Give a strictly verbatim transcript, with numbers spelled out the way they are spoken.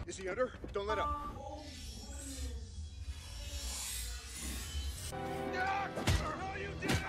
Is he under? Don't let up. No, you did